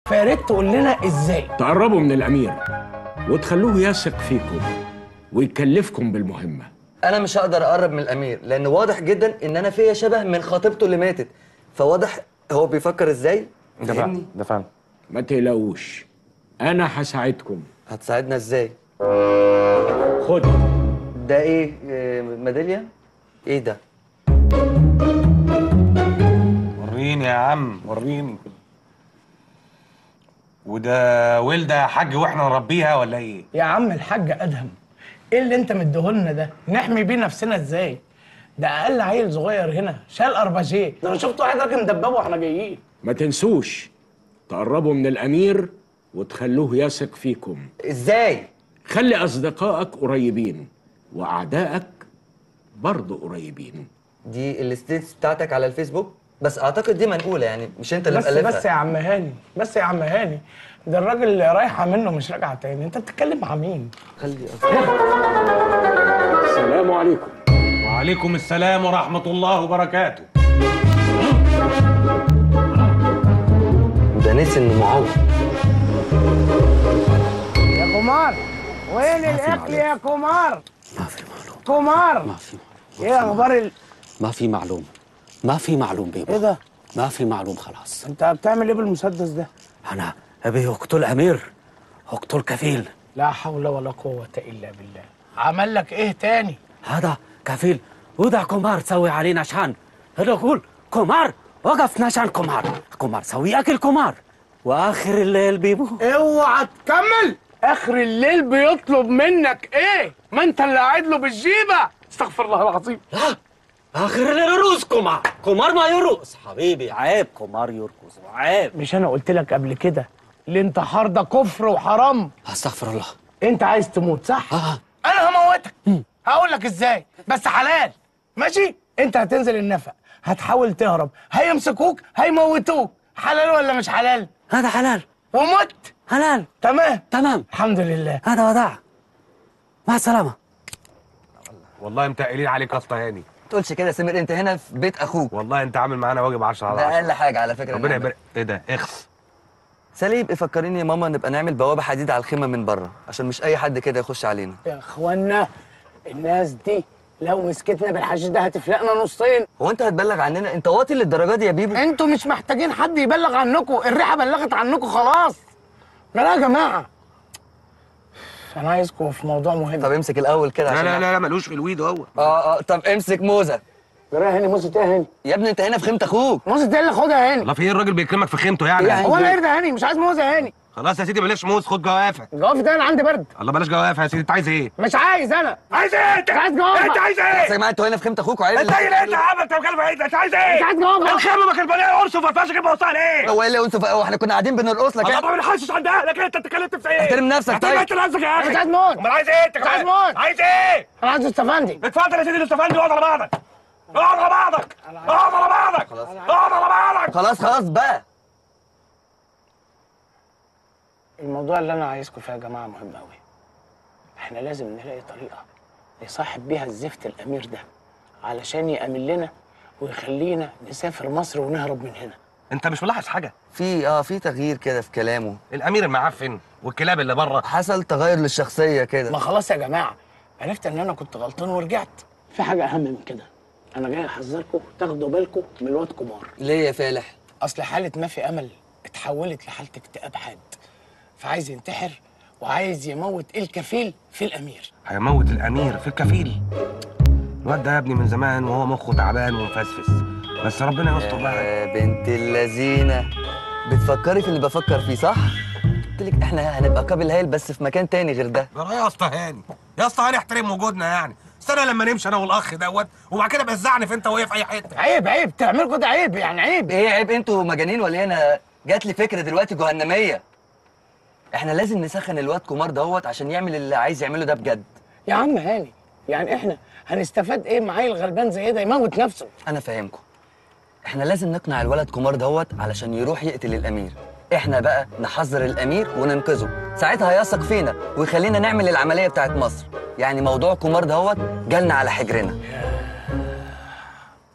فيا ريت تقول لنا ازاي تقربوا من الامير وتخلوه يثق فيكم ويكلفكم بالمهمه. انا مش هقدر اقرب من الامير لان واضح جدا ان انا فيا شبه من خطيبته اللي ماتت، فواضح هو بيفكر ازاي. ده فعلا. ما تقلقوش، انا هساعدكم. هتساعدنا ازاي؟ خد. ده ايه؟ ميداليه؟ ايه ده؟ وريني يا عم وريني. وده ولده يا حاج واحنا نربيها ولا ايه؟ يا عم الحاج ادهم، ايه اللي انت مديهولنا ده؟ نحمي بيه نفسنا ازاي؟ ده اقل عيل صغير هنا شال ارباجيه، ده انا شفت واحد راجل مدببه واحنا جايين. ما تنسوش تقربوا من الامير وتخلوه يثق فيكم. ازاي؟ خلي اصدقائك قريبين واعدائك برضه قريبين. دي الستيتس بتاعتك على الفيسبوك؟ بس اعتقد دي منقوله، يعني مش انت اللي مألفها. بس يا عم هاني، بس يا عم هاني، ده الراجل اللي رايحه منه مش راجعه تاني، انت بتتكلم مع مين؟ خلي السلام عليكم. وعليكم السلام ورحمة الله وبركاته. ده نسي انه معوض. يا كومار، وين الاكل يا كومار؟ ما في معلوم. كومار، ما في. ايه اخبار ما في معلوم. ما في معلوم بيبو. ايه ده؟ ما في معلوم خلاص. انت بتعمل ايه بالمسدس ده؟ انا ابي اقتل امير، اقتل كفيل. لا حول ولا قوة الا بالله. عمل لك ايه تاني؟ هذا كفيل وده كومار تسوي علينا شان. هذا اقول كومار وقف نشان كومار. كومار سوي اكل كومار واخر الليل بيبو. اوعى تكمل. اخر الليل بيطلب منك ايه؟ ما انت اللي قاعد له بالجيبه. استغفر الله العظيم. لا اخر الليل يرقص كومار. كومار ما يرقص حبيبي، عيب كومار يرقص عيب. مش انا قلت لك قبل كده الانتحار ده كفر وحرام؟ استغفر الله. انت عايز تموت صح؟ انا هموتك. هقول لك ازاي بس حلال. ماشي؟ انت هتنزل النفق، هتحاول تهرب، هيمسكوك هيموتوك. حلال ولا مش حلال؟ هذا حلال. ومت حلال. تمام تمام الحمد لله. هذا وداع. مع السلامة. والله متقلين عليك يا اسطى هاني. ما تقولش كده يا سمير، انت هنا في بيت اخوك. والله انت عامل معانا واجب 10 على 10. ده اقل حاجه على فكره. ربنا يبارك. ايه ده؟ اخس. سالي يبقى فكريني يا ماما نبقى نعمل بوابه حديد على الخيمه من بره عشان مش اي حد كده يخش علينا. يا اخوانا الناس دي لو مسكتنا بالحشيش ده هتفلقنا نصين. هو انت هتبلغ عننا؟ انت واطي للدرجه دي يا بيبو؟ انتوا مش محتاجين حد يبلغ عنكم، الريحه بلغت عنكم خلاص. لا يا جماعه انا عايزكم في موضوع مهم. طب امسك الاول كده عشان لا ملوش في الويد هو. طب امسك موزه. جرايه هاني، موزه ايه يا هاني؟ يا ابني انت هنا في خيمه اخوك. موزه ايه اللي خدها يا هاني؟ الله في ايه؟ الراجل بيكرمك في خيمته يعني. هو انا قرد يا هاني؟ مش عايز موزه يا هاني. خلاص يا سيدي بلاش موز، خد جوافه. الجوافه ده انا عندي برد. الله بلاش جوافه يا سيدي. انت عايز ايه؟ مش عايز. انا عايز ايه انت؟ مش عايز جوافه. انت عايز ايه؟ يا جماعه انتوا هنا في خيمه اخوك وعيب. انت ايه انت يا عم؟ انت بتكلم ايه؟ انت عايز ايه؟ مش عايز جوافه. الخيمه ما كانت مليانه قرص وما فيهاش غير بوصها ليه؟ هو ايه اللي انتوا هو احنا كنا قاعدين بنرقص لك؟ الله ما بنحسش عند اهلك. انت اتكلمت في ايه؟ احترم نفسك. طيب احترم نفسك يا اخي. مش عايز موت. امال عايز ايه انت؟ مش عايز موت. عايز ايه؟ انا عايز استفندي. اتفضل يا سيدي الاستفندي. اقعد على بعضك. اقعد على بعضك. اقعد على بعضك. اقعد على بعضك. خلاص بقى. الموضوع اللي انا عايزكم فيه يا جماعه مهم قوي. احنا لازم نلاقي طريقه نصاحب بيها الزفت الامير ده علشان يأمن لنا ويخلينا نسافر مصر ونهرب من هنا. انت مش ملاحظ حاجه؟ في تغيير كده في كلامه. الامير المعفن والكلاب اللي بره حصل تغير للشخصيه كده. ما خلاص يا جماعه، عرفت ان انا كنت غلطان ورجعت. في حاجه اهم من كده، انا جاي احذركم تاخدوا بالكم من الواد كومار. ليه يا فالح؟ اصل حاله ما في امل اتحولت لحاله اكتئاب حاد، فعايز ينتحر وعايز يموت الكفيل في الامير. هيموت الامير في الكفيل؟ الواد ده يا ابني من زمان وهو مخه تعبان ومفسفس، بس ربنا يستر بقى. يا بنت اللذينه، بتفكري في اللي بفكر فيه صح؟ قلت لك احنا هنبقى قابل هايل بس في مكان تاني غير ده. يا اسطى هاني، يا اسطى هاني احترم وجودنا يعني. استنى لما نمشي انا والاخ دوت وبعد كده بزعني في انت وهي في اي حته. عيب تعملوا كده، عيب يعني عيب. ايه عيب؟ انتوا مجانين ولا ايه؟ انا جات لي فكره دلوقتي جهنميه. احنا لازم نسخن الواد كومار دوت عشان يعمل اللي عايز يعمله ده بجد. يا عم هاني، يعني احنا هنستفاد ايه معايا الغلبان زي ده يموت نفسه؟ انا فاهمكم. احنا لازم نقنع الولد كومار دوت علشان يروح يقتل الامير. احنا بقى نحذر الامير وننقذه، ساعتها هيثق فينا ويخلينا نعمل العمليه بتاعت مصر. يعني موضوع كومار دوت جالنا على حجرنا.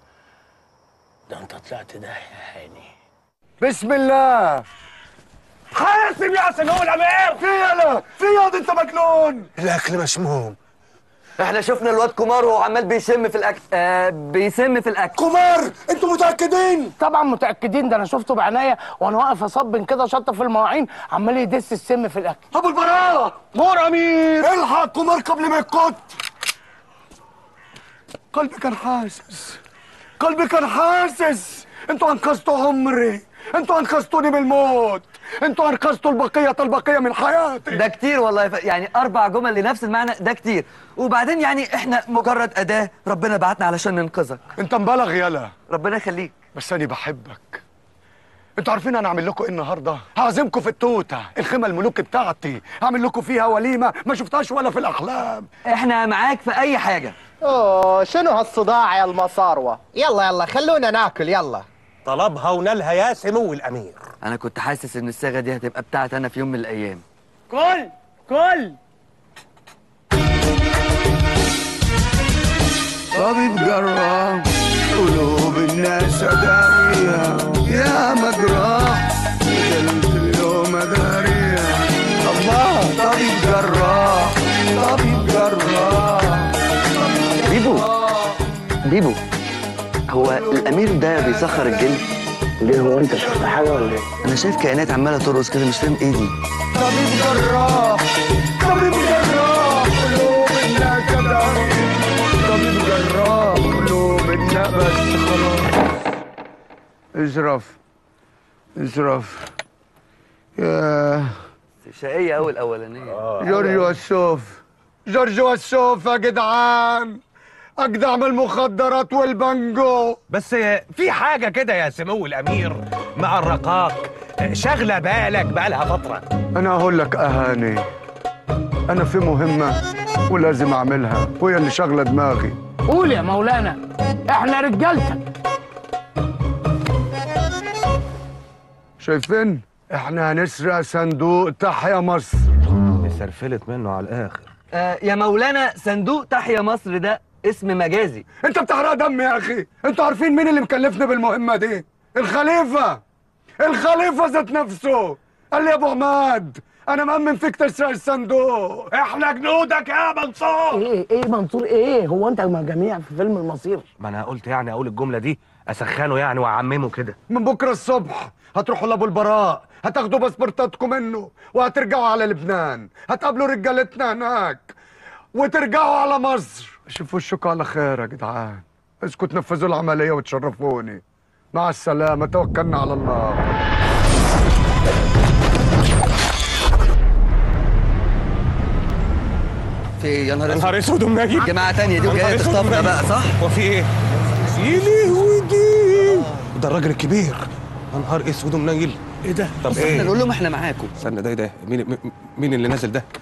ده انت طلعت ده يا هاني. بسم الله. سيب يا سمو الامير. في يلا في ياض انت مجنون. الاكل مشموم. احنا شفنا الواد كومار وهو عمال بيشم في الاكل. بيسم في الاكل. كومار انتوا متاكدين؟ طبعا متاكدين، ده انا شفته بعناية وانا واقف اصبن كده شطه في المواعين عمال يدس السم في الاكل. ابو البراءه نور امير. الحق كومار قبل ما يقط. قلبي كان حاسس، قلبي كان حاسس. انتوا انقذتوا عمري، انتوا انقذتوني من الموت، انتوا انقذتوا البقيه من حياتي. ده كتير والله، يعني 4 جمل لنفس المعنى، ده كتير. وبعدين يعني احنا مجرد اداه ربنا بعتنا علشان ننقذك. انت مبالغ يالا. ربنا يخليك. بس انا بحبك. انتوا عارفين انا هعمل لكم ايه النهارده؟ هعزمكم في التوته، الخيمه الملوكي بتاعتي، هعمل لكم فيها وليمه ما شفتهاش ولا في الاحلام. احنا معاك في اي حاجه. اوه شنو هالصداع يا المصاروة؟ يلا خلونا ناكل يلا. طلبها ونالها يا سمو الامير. انا كنت حاسس ان الصاغه دي هتبقى بتاعتي انا في يوم من الايام. كل طبيب جراح قلوب الناس دارية يا مجراح بدلت اليوم دارية. الله طبيب جراح، طبيب جراح. بيبو هو الامير ده بيسخر الجن؟ ليه هو انت شفت حاجه ولا ايه؟ انا شايف كائنات عماله ترقص كده، مش فاهم ايه دي. طبيب جراح، طبيب جراح قلوب الناس دارية. طبيب جراح قلوب الناس. بس خلاص اشرف يا شقيه قوي الاولانيه. جورج وسوف يا جدعان، اجدع من المخدرات والبانجو. بس في حاجه كده يا سمو الامير مقرقاك، شغله بالك بقالها فتره. انا هقول لك اهاني، انا في مهمه ولازم اعملها وهي اللي شغله دماغي. قول يا مولانا، احنا رجالتك. شايفين؟ احنا هنسرق صندوق تحيا مصر. سرفلت منه على الاخر. يا مولانا، صندوق تحيا مصر ده اسم مجازي. انت بتحرق دم يا اخي. انتوا عارفين مين اللي مكلفني بالمهمه دي؟ الخليفه ذات نفسه قال لي يا ابو عماد انا مأمن فيك تسرق الصندوق. احنا جنودك يا منصور. ايه منصور ايه؟ هو انت جميع في فيلم المصير؟ ما انا قلت يعني اقول الجمله دي اسخنه يعني واعممه كده. من بكره الصبح هتروحوا لابو البراء، هتاخدوا باسبورتاتكم منه وهترجعوا على لبنان، هتقابلوا رجالتنا هناك وترجعوا على مصر. اشوف وشكم على خير يا جدعان. اسكتوا تنفذوا العمليه وتشرفوني. مع السلامه، توكلنا على الله. في ايه يا نهار اسود ومنيل. جماعه تانية دي وجايه تخطفنا بقى، صح؟ وفي ايه؟ يا لهوي دي ده الراجل الكبير. يا نهار اسود ومنيل. ايه ده؟ طب بس ايه؟ احنا نقول لهم احنا معاكم. استنى، ده مين اللي نازل ده؟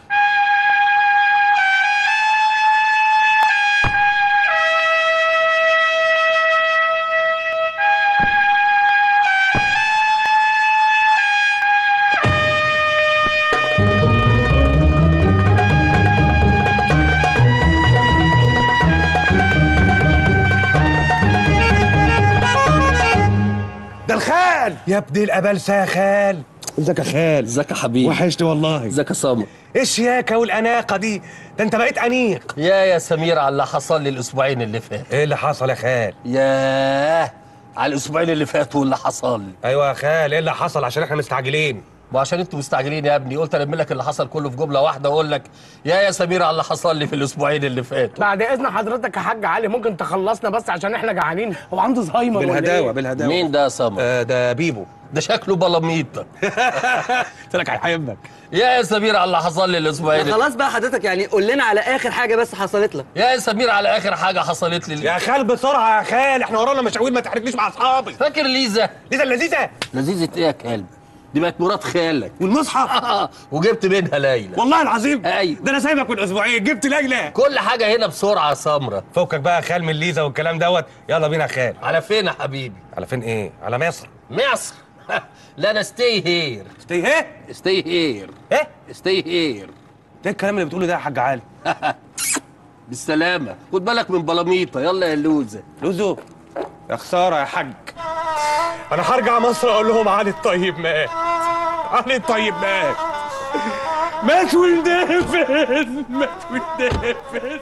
ده الخال يا ابن الابلسه يا خال. ازيك يا خال؟ ازيك يا حبيبي؟ وحشت والله. ازيك يا سامر؟ ايه الشياكه والاناقه دي؟ ده انت بقيت انيق. يا سمير على اللي حصل لي الاسبوعين اللي فات. ايه اللي حصل يا خال؟ ياه على الاسبوعين اللي فاتوا واللي حصل لي. ايوه يا خال، ايه اللي حصل؟ عشان احنا مستعجلين. وعشان انتوا مستعجلين يا ابني قلت الم لك اللي حصل كله في جمله واحده واقول لك يا سمير على اللي حصل لي في الاسبوعين اللي فاتوا. بعد اذن حضرتك يا حاج علي، ممكن تخلصنا بس عشان احنا جعانين. هو عنده زهايمر ولا ايه؟ بالهداوه. مين ده يا سمر؟ ده بيبو. ده شكله بلاميطه. قلت لك هيحبك. يا سمير على اللي حصل لي الاسبوعين. خلاص بقى حضرتك، يعني قول لنا على اخر حاجه بس حصلت لك. يا سمير على اخر حاجه حصلت لي. يا خال بسرعه يا خال، احنا ورانا مشاوير، ما تحرجنيش مع اصحابي. فاكر ليزا اللذيذه؟ لذيذه ايه يا كلب؟ دي بقت مرات خالك. والمصحف وجبت منها ليلى. والله العظيم. ايوه، ده انا سايبك من اسبوعين جبت ليلى. كل حاجه هنا بسرعه يا سمره. فكك بقى يا خال من ليزا والكلام دوت. يلا بينا يا خال. على فين يا حبيبي؟ على فين ايه؟ على مصر. مصر؟ لا انا ستي هير. ستي ايه؟ ستي هير. ايه؟ ستي هير. ده الكلام اللي بتقوله ده يا حاج علي؟ بالسلامه، خد بالك من بلاميطه. يلا يا لوزه. لوزو يا خساره يا حاج. انا هرجع مصر اقول لهم علي الطيب مات. عليه طيب مات وندفن مات وندفن.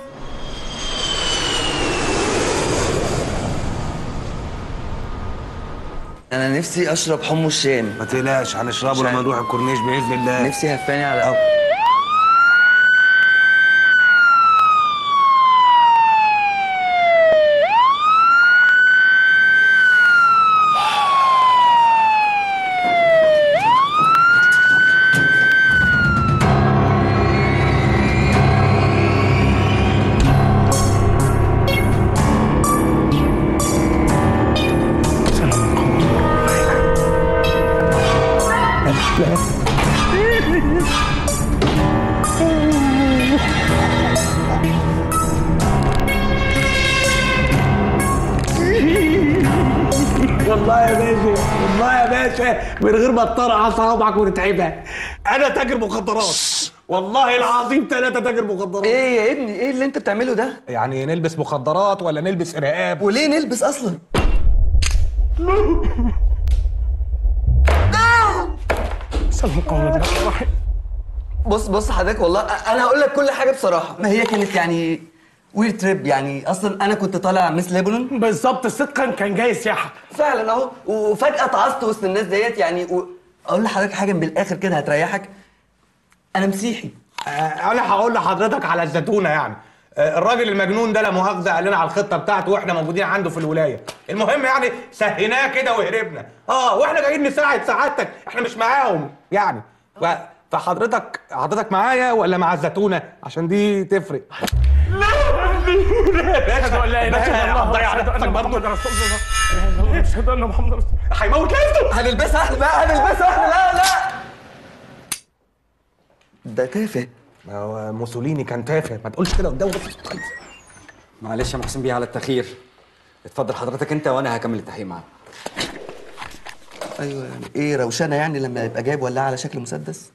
انا نفسي اشرب حمص الشام. ما تقلقش هنشربه لما نروح الكورنيش باذن الله. نفسي هفاني على والله يا باشا من غير ما تطرع صوابعك وتتعبها، انا تاجر مخدرات والله العظيم 3 تاجر مخدرات. ايه يا ابني ايه اللي انت بتعمله ده؟ يعني نلبس مخدرات ولا نلبس ارهاب؟ وليه نلبس اصلا؟ بص حضرتك والله انا هقول لك كل حاجه بصراحه. ما هي كانت يعني وير تريب، يعني اصلا انا كنت طالع مس ليبنون بالظبط. صدقا كان جاي سياحه فعلا اهو، وفجاه اتعصت وسط الناس ديت يعني اقول لحضرتك حاجه من الاخر كده هتريحك. انا مسيحي. انا هقول لحضرتك على الزتونه يعني. الراجل المجنون ده لا مؤاخذه قال لنا على الخطه بتاعته واحنا موجودين عنده في الولايه. المهم يعني سهيناه كده وهربنا. واحنا جايين نساعد سعادتك، احنا مش معاهم يعني. فحضرتك معايا ولا مع الزتونه؟ عشان دي تفرق. لا هيموت نفسه. هنلبسها احنا بقى، لا ده تافه. هو موسوليني كان تافه، ما تقولش كده قدامه. معلش يا محسن بيه على التأخير. اتفضل حضرتك انت وانا هكمل التحقيق معاك. ايوه يعني ايه روشنه يعني لما يبقى جايب ولاعه على شكل مسدس؟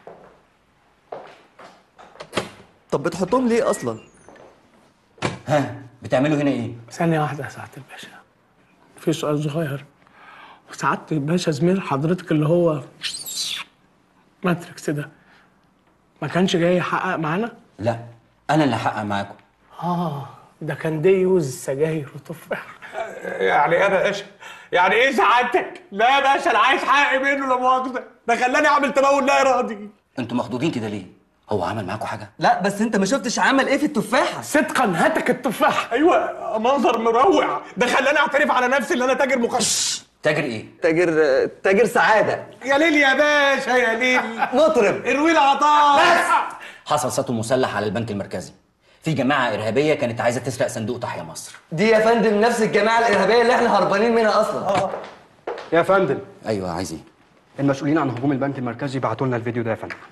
طب بتحطهم ليه اصلا؟ ها بتعملوا هنا ايه؟ ثانية واحدة يا سعادة الباشا، في سؤال صغير. سعادة الباشا زميل حضرتك اللي هو ماتريكس ده ما كانش جاي يحقق معانا؟ لا انا اللي هحقق معاكم. ده كان دي يوز سجاير وتفاح. يعني ايه يا باشا؟ يعني ايه سعادتك؟ لا يا باشا انا عايز حقي منه لا مؤاخذه، ده خلاني اعمل تمول لا ارادي. انتوا مخضوضين كده ليه؟ هو عمل معاكم حاجه؟ لا بس انت ما شفتش عمل ايه في التفاحه؟ صدقا هاتك التفاح. ايوه منظر مروع، ده خلاني اعترف على نفسي ان انا تاجر مخدر. تاجر ايه؟ تاجر سعاده. يا ليل يا باشا يا ليل. مطرب اروي العطاء. بس حصل سطو مسلح على البنك المركزي. في جماعه ارهابيه كانت عايزه تسرق صندوق تحيا مصر. دي يا فندم نفس الجماعه الارهابيه اللي احنا هربانين منها اصلا. يا فندم. ايوه عايز ايه؟ المسؤولين عن هجوم البنك المركزي بعتوا لنا الفيديو ده يا فندم.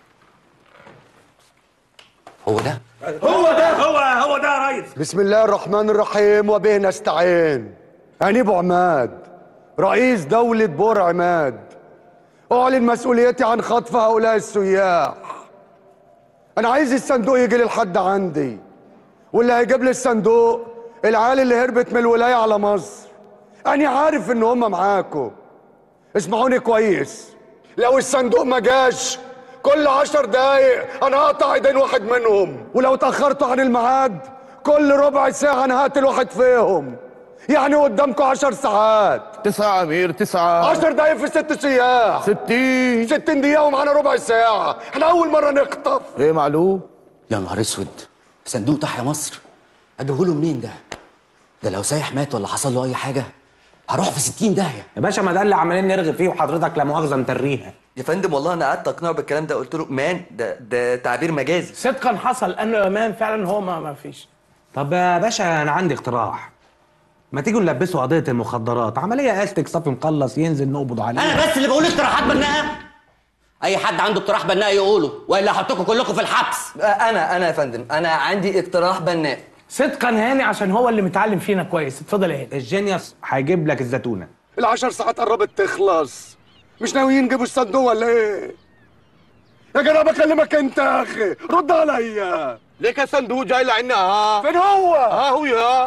هو ده هو ده يا ريس. بسم الله الرحمن الرحيم وبه نستعين. أنا أبو عماد رئيس دولة بور عماد أعلن مسؤوليتي عن خطف هؤلاء السياح. أنا عايز الصندوق يجي للحد عندي، واللي هيجيب لي الصندوق العيال اللي هربت من الولاية على مصر. أنا عارف إن هم معاكم. اسمعوني كويس، لو الصندوق ما جاش كل 10 دقايق أنا هقطع إيدين واحد منهم، ولو اتأخرتوا عن الميعاد كل ربع ساعة أنا هقتل واحد فيهم. يعني قدامكم 10 ساعات. 9 يا أمير 9. 10 دقايق في 6 سياح. 60 دقيقة ومعانا ربع ساعة. احنا أول مرة نخطف. إيه معلوم؟ يا نهار اسود، صندوق تحيا مصر اجيبه منين ده؟ ده لو سايح مات ولا حصل له اي حاجه هروح في 60 داهيه. يا باشا ما ده اللي عمالين نرغي فيه وحضرتك لا مؤاخذه متريها. يا فندم والله انا قعدت اقنعه بالكلام ده، قلت له مان ده تعبير مجازي. صدقا حصل انه مان فعلا، هو ما فيش. طب يا باشا انا عندي اقتراح، ما تيجوا نلبسوا قضيه المخدرات عمليه استك صافي مخلص ينزل نقبض عليه. انا بس اللي بقول اقتراحات بناءه. اي حد عنده اقتراح بناء يقوله والا هحطكم كلكم في الحبس. انا يا فندم انا عندي اقتراح بناء. صدقا هاني عشان هو اللي متعلم فينا كويس. اتفضل يا هاني. الجينيوس هيجيب لك الزتونه. ال10 ساعات قربت تخلص، مش ناويين نجيبوا الصندوق ولا ايه؟ يا جدع بكلمك انت يا اخي، رد عليا. ليك الصندوق جاي لعنا. فين هو؟ هو يا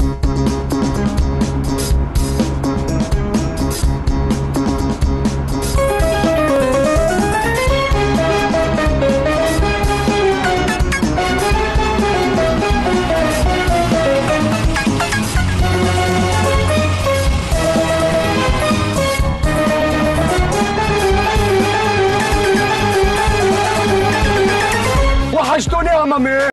مامي